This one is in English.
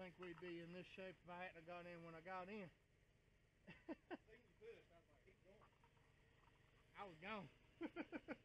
think we'd be in this shape if I hadn't got in when I got in. I seen you push. I was like, keep going. I was gone.